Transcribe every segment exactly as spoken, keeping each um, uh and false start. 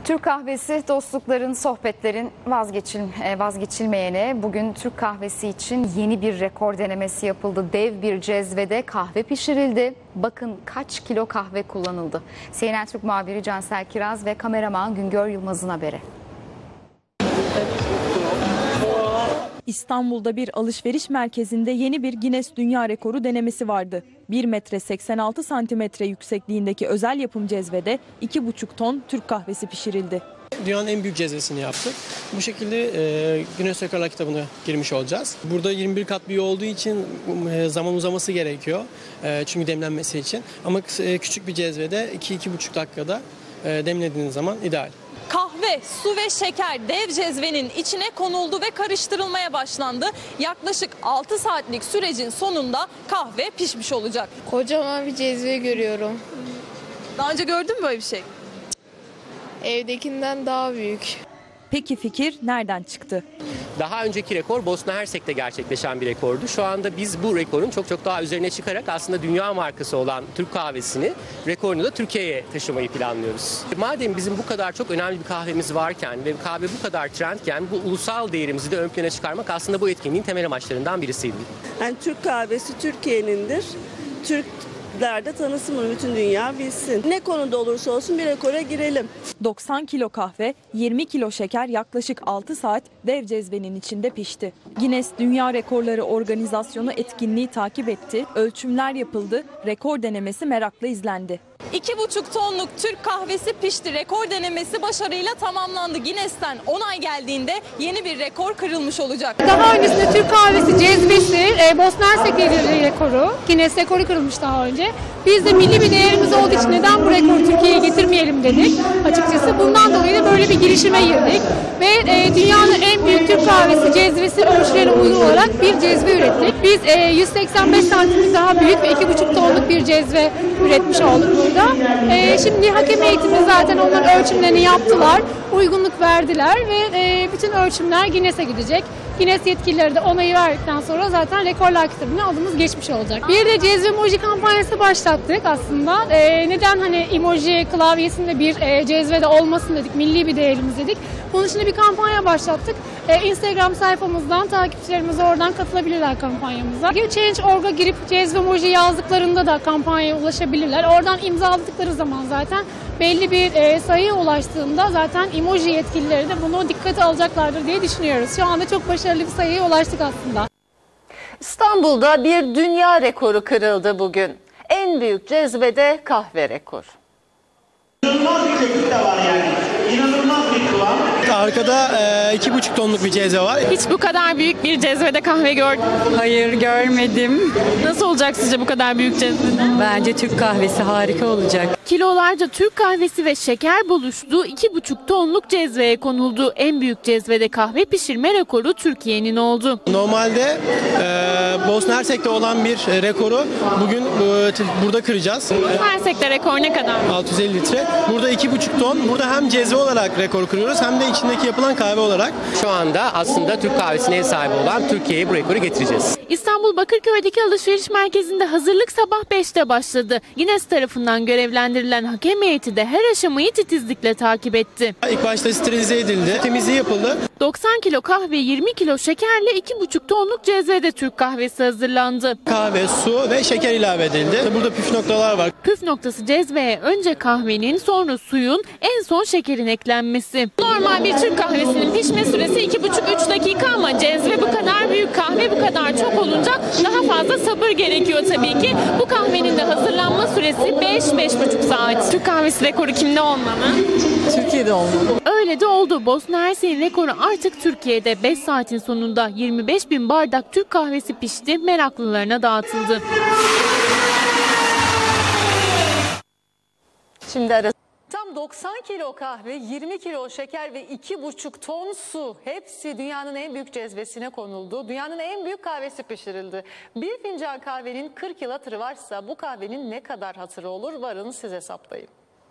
Türk kahvesi dostlukların, sohbetlerin vazgeçil, vazgeçilmeyeni. Bugün Türk kahvesi için yeni bir rekor denemesi yapıldı. Dev bir cezvede kahve pişirildi. Bakın kaç kilo kahve kullanıldı. C N N Türk muhabiri Cansel Kiraz ve kameraman Güngör Yılmaz'ın haberi. İstanbul'da bir alışveriş merkezinde yeni bir Guinness Dünya Rekoru denemesi vardı. bir metre seksen altı santimetre yüksekliğindeki özel yapım cezvede iki buçuk ton Türk kahvesi pişirildi. Dünyanın en büyük cezvesini yaptık. Bu şekilde e, Guinness Rekorlar kitabına girmiş olacağız. Burada yirmi bir kat büyüğü olduğu için e, zaman uzaması gerekiyor. E, çünkü demlenmesi için. Ama e, küçük bir cezvede iki iki buçuk dakikada e, demlediğiniz zaman ideal. Kahve, su ve şeker dev cezvenin içine konuldu ve karıştırılmaya başlandı. Yaklaşık altı saatlik sürecin sonunda kahve pişmiş olacak. Kocaman bir cezve görüyorum. Daha önce gördün mü böyle bir şey? Evdekinden daha büyük. Peki fikir nereden çıktı? Daha önceki rekor Bosna Hersek'te gerçekleşen bir rekordu. Şu anda biz bu rekorun çok çok daha üzerine çıkarak aslında dünya markası olan Türk kahvesini, rekorunu da Türkiye'ye taşımayı planlıyoruz. Madem bizim bu kadar çok önemli bir kahvemiz varken ve kahve bu kadar trendken bu ulusal değerimizi de ön plana çıkarmak aslında bu etkinliğin temel amaçlarından birisiydi. Yani Türk kahvesi Türkiye'nindir. Türkler de tanısın bunu, bütün dünya bilsin. Ne konuda olursa olsun bir rekora girelim. doksan kilo kahve, yirmi kilo şeker yaklaşık altı saat dev cezvenin içinde pişti. Guinness Dünya Rekorları Organizasyonu etkinliği takip etti, ölçümler yapıldı, rekor denemesi merakla izlendi. iki buçuk tonluk Türk kahvesi pişti. Rekor denemesi başarıyla tamamlandı. Guinness'ten onay geldiğinde yeni bir rekor kırılmış olacak. Daha öncesinde Türk kahvesi cezvesi e, Bosna Hersek'te rekoru, Guinness rekoru kırılmış daha önce. Biz de milli bir değerimiz olduğu için neden bu rekoru Türkiye'ye getirmeyelim dedik açıkçası. Bundan dolayı da böyle bir girişime girdik. Ve e, dünyanın en büyük Türk kahvesi cezvesi ölçülerine uygun olarak bir cezve ürettik. Biz e, yüz seksen beş santim daha büyük ve iki buçuk tonluk bir cezve üretmiş olduk burada. E, şimdi hakem heyetimiz zaten onların ölçümlerini yaptılar. Uygunluk verdiler ve e, bütün ölçümler Guinness'e gidecek. Guinness yetkilileri de onayı verdikten sonra zaten rekorlar kitabına adımız geçmiş olacak. Bir de cezve emoji kampanyası başlattık aslında. E, neden hani emoji klavyesinde bir e, cezvede olmasın dedik, milli bir değerimiz dedik. Bunun için de bir kampanya başlattık. E, Instagram sayfamızdan takipçilerimiz oradan katılabilirler kampanyamıza. change nokta org'a girip cezve emoji yazdıklarında da kampanyaya ulaşabilirler. Oradan imzaladıkları zaman zaten belli bir e, sayıya ulaştığında zaten emoji yetkilileri de bunu dikkate alacaklardır diye düşünüyoruz. Şu anda çok başarılı bir sayıya ulaştık aslında. İstanbul'da bir dünya rekoru kırıldı bugün. En büyük cezvede kahve rekoru. İnanılmaz bir teknik de var yani. İnanılmaz bir kıvam. Arkada e, iki buçuk tonluk bir cezve var. Hiç bu kadar büyük bir cezvede kahve gördün mü? Hayır, görmedim. Nasıl olacak sizce bu kadar büyük cezvede? Bence Türk kahvesi harika olacak. Kilolarca Türk kahvesi ve şeker buluştuğu iki buçuk tonluk cezveye konuldu. En büyük cezvede kahve pişirme rekoru Türkiye'nin oldu. Normalde e, Bosna Hersek'te olan bir rekoru bugün e, burada kıracağız. Hersek'te rekor ne kadar? altı yüz elli litre. Burada iki buçuk ton. Burada hem cezve olarak rekor kırıyoruz hem de içindeki yapılan kahve olarak. Şu anda aslında Türk kahvesine ev sahibi olan Türkiye'ye bu rekoru getireceğiz. İstanbul Bakırköy'deki alışveriş merkezinde hazırlık sabah beşte başladı. Guinness tarafından görevlendirilen hakem heyeti de her aşamayı titizlikle takip etti. İlk başta sterilize edildi, temizliği yapıldı. doksan kilo kahve, yirmi kilo şekerle iki buçuk tonluk cezvede Türk kahvesi hazırlandı. Kahve, su ve şeker ilave edildi. Burada püf noktalar var. Püf noktası cezveye önce kahvenin, sonra suyun, en son şekerin eklenmesi. Normal bir Türk kahvesinin pişme süresi iki buçuk üç dakika ama cezve bu kadar büyük, kahve bu kadar çok olunca daha fazla sabır gerekiyor tabii ki. Bu kahvenin de hazırlanma süresi beş beş buçuk saat. Türk kahvesi rekoru kimde olmalı? Türkiye'de olmalı. Öyle de oldu. Bosna Hersek'in rekoru artık Türkiye'de. beş saatin sonunda yirmi beş bin bardak Türk kahvesi pişti, meraklılarına dağıtıldı. Şimdi ara Tam doksan kilo kahve, yirmi kilo şeker ve iki buçuk ton su hepsi dünyanın en büyük cezvesine konuldu. Dünyanın en büyük kahvesi pişirildi. Bir fincan kahvenin kırk yıl hatırı varsa bu kahvenin ne kadar hatırı olur, varın siz hesaplayın.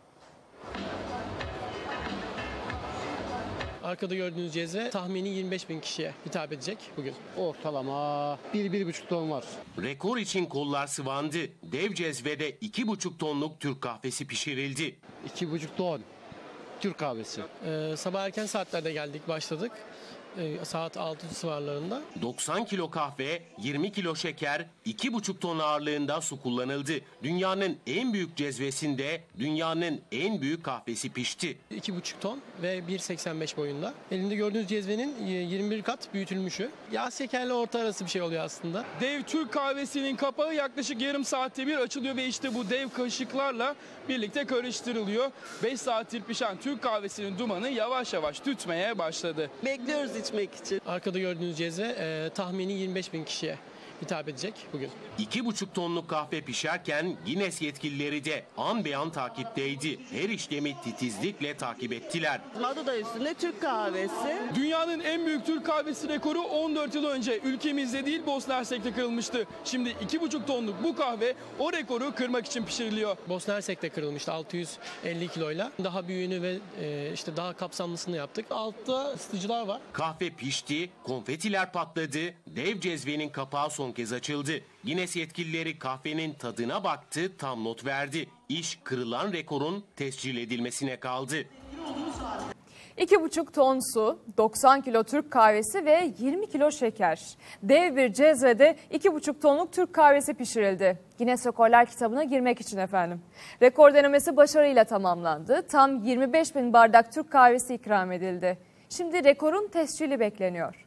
Arkada gördüğünüz cezve tahmini yirmi beş bin kişiye hitap edecek bugün. Ortalama bir bir buçuk ton var. Rekor için kollar sıvandı. Dev cezvede iki buçuk tonluk Türk kahvesi pişirildi. iki buçuk ton. Türk kahvesi. Ee, sabah erken saatlerde geldik, başladık. Ee, saat altı civarlarında. doksan kilo kahve, yirmi kilo şeker, iki buçuk ton ağırlığında su kullanıldı. Dünyanın en büyük cezvesinde dünyanın en büyük kahvesi pişti. iki buçuk ton ve bir seksen beş boyunda. Elimde gördüğünüz cezvenin yirmi bir kat büyütülmüşü. Yağ şekerle orta arası bir şey oluyor aslında. Dev Türk kahvesinin kapağı yaklaşık yarım saatte bir açılıyor ve işte bu dev kaşıklarla birlikte karıştırılıyor. beş saattir pişen Türk kahvesinin dumanı yavaş yavaş tütmeye başladı. Bekliyoruz içmek için. Arkada gördüğünüz cezve e, tahmini yirmi beş bin kişiye hitap edecek bugün. iki buçuk tonluk kahve pişerken Guinness yetkilileri de an be an takipteydi. Her işlemi titizlikle takip ettiler. Adı da üstünde Türk kahvesi. Dünyanın en büyük Türk kahvesi rekoru on dört yıl önce ülkemizde değil Bosna Hersek'te kırılmıştı. Şimdi iki buçuk tonluk bu kahve o rekoru kırmak için pişiriliyor. Bosna Hersek'te kırılmıştı altı yüz elli kiloyla. Daha büyüğünü ve e, işte daha kapsamlısını yaptık. Altta ısıtıcılar var. Kahve pişti, konfetiler patladı, dev cezvenin kapağı son kez açıldı. Guinness yetkilileri kahvenin tadına baktı, tam not verdi. İş kırılan rekorun tescil edilmesine kaldı. iki buçuk ton su, doksan kilo Türk kahvesi ve yirmi kilo şeker. Dev bir cezvede iki buçuk tonluk Türk kahvesi pişirildi. Guinness Rekorlar kitabına girmek için efendim. Rekor denemesi başarıyla tamamlandı. Tam yirmi beş bin bardak Türk kahvesi ikram edildi. Şimdi rekorun tescili bekleniyor.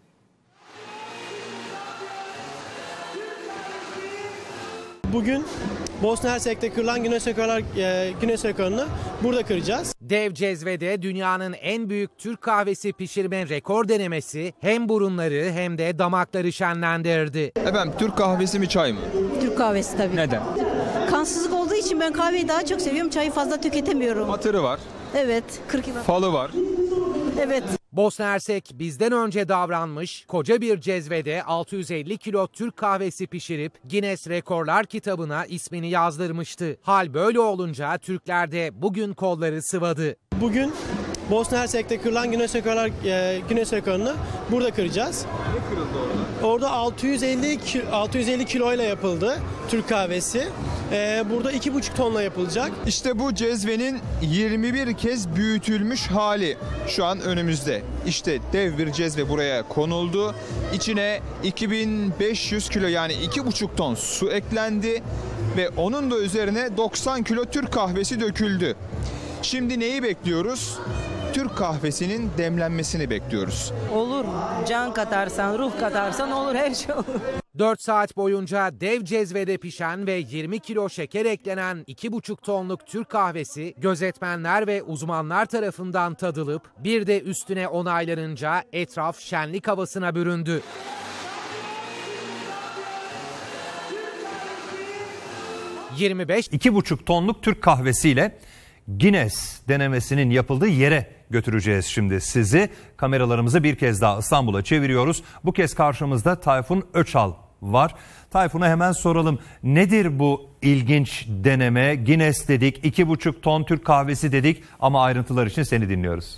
Bugün Bosna Hersek'te kırılan Guinness Rekorlar e, Guinness Rekorunu burada kıracağız. Dev cezvede dünyanın en büyük Türk kahvesi pişirme rekor denemesi hem burunları hem de damakları şenlendirdi. Efendim Türk kahvesi mi çay mı? Türk kahvesi tabii. Neden? Kansızlık olduğu için ben kahveyi daha çok seviyorum. Çayı fazla tüketemiyorum. Hatırı var. Evet. kırk yıl. Falı var. Evet. Bosna Hersek bizden önce davranmış, koca bir cezvede altı yüz elli kilo Türk kahvesi pişirip Guinness Rekorlar kitabına ismini yazdırmıştı. Hal böyle olunca Türkler de bugün kolları sıvadı. Bugün Bosna Hersek'te kırılan Guinness Rekorlar e, Guinness Rekorunu burada kıracağız. Ne kırıldı orada? Orada altı yüz elli altı yüz elli kiloyla yapıldı Türk kahvesi. Ee, burada iki buçuk tonla yapılacak. İşte bu cezvenin yirmi bir kez büyütülmüş hali şu an önümüzde. İşte dev bir cezve buraya konuldu. İçine iki bin beş yüz kilo yani iki buçuk ton su eklendi ve onun da üzerine doksan kilo Türk kahvesi döküldü. Şimdi neyi bekliyoruz? Türk kahvesinin demlenmesini bekliyoruz. Olur. Can katarsan, ruh katarsan olur, her şey olur. dört saat boyunca dev cezvede pişen ve yirmi kilo şeker eklenen iki buçuk tonluk Türk kahvesi gözetmenler ve uzmanlar tarafından tadılıp bir de üstüne onaylanınca etraf şenlik havasına büründü. yirmi beş iki buçuk tonluk Türk kahvesiyle Guinness denemesinin yapıldığı yere götüreceğiz şimdi sizi. Kameralarımızı bir kez daha İstanbul'a çeviriyoruz. Bu kez karşımızda Tayfun Öçal var. Tayfun'a hemen soralım. Nedir bu ilginç deneme? Guinness dedik, iki buçuk ton Türk kahvesi dedik ama ayrıntılar için seni dinliyoruz.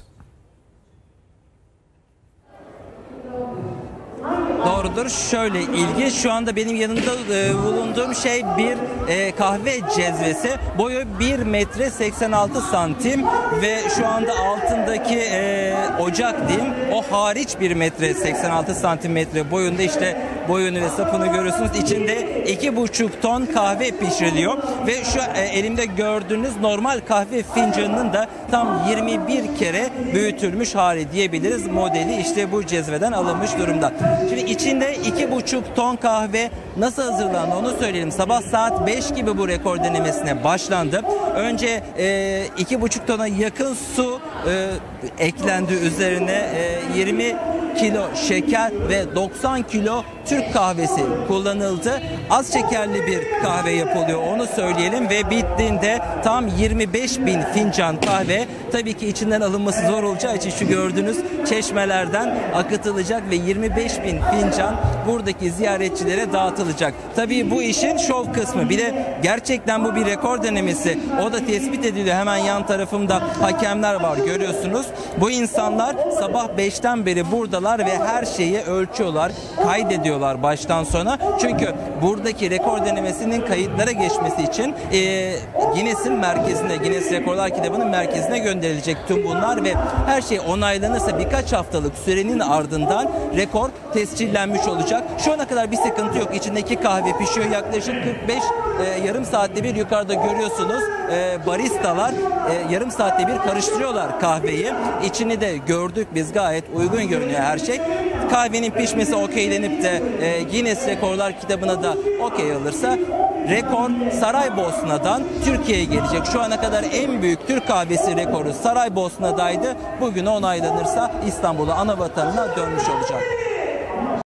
Doğrudur. Şöyle ilginç. Şu anda benim yanımda e, bulunduğum şey bir e, kahve cezvesi. Boyu bir metre seksen altı santim ve şu anda altındaki e, ocak diyeyim. O hariç bir metre seksen altı santimetre boyunda, işte boyunu ve sapını görüyorsunuz. İçinde iki buçuk ton kahve pişiriliyor ve şu e, elimde gördüğünüz normal kahve fincanının da tam yirmi bir kere büyütülmüş hali diyebiliriz. Modeli işte bu cezveden alınmış durumda. Şimdi İçinde iki buçuk ton kahve nasıl hazırlandı onu söyleyelim. Sabah saat beş gibi bu rekor denemesine başlandı. Önce e, iki buçuk tona yakın su e, eklendi üzerine. E, yirmi kilo şeker ve doksan kilo Türk kahvesi kullanıldı. Az şekerli bir kahve yapılıyor onu söyleyelim ve bittiğinde tam yirmi beş bin fincan kahve, tabii ki içinden alınması zor olacağı için şu gördüğünüz çeşmelerden akıtılacak ve yirmi beş bin fincan tarafından buradaki ziyaretçilere dağıtılacak. Tabii bu işin şov kısmı. Bir de gerçekten bu bir rekor denemesi. O da tespit ediliyor. Hemen yan tarafımda hakemler var, görüyorsunuz. Bu insanlar sabah beşten beri buradalar ve her şeyi ölçüyorlar, kaydediyorlar baştan sona. Çünkü buradaki rekor denemesinin kayıtlara geçmesi için e, Guinness'in merkezine, Guinness Rekorlar Kitabı'nın merkezine gönderilecek tüm bunlar ve her şey onaylanırsa birkaç haftalık sürenin ardından rekor tescillenmiş olacak. Şu ana kadar bir sıkıntı yok. İçindeki kahve pişiyor. Yaklaşık kırk beş e, yarım saatte bir, yukarıda görüyorsunuz e, baristalar e, yarım saatte bir karıştırıyorlar kahveyi. İçini de gördük biz, gayet uygun görünüyor her şey. Kahvenin pişmesi okeylenip de e, Guinness Rekorlar Kitabı'na da okey alırsa rekor Saraybosna'dan Türkiye'ye gelecek. Şu ana kadar en büyük Türk kahvesi rekoru Saraybosna'daydı. Bugün onaylanırsa İstanbul'a, ana vatanına dönmüş olacak.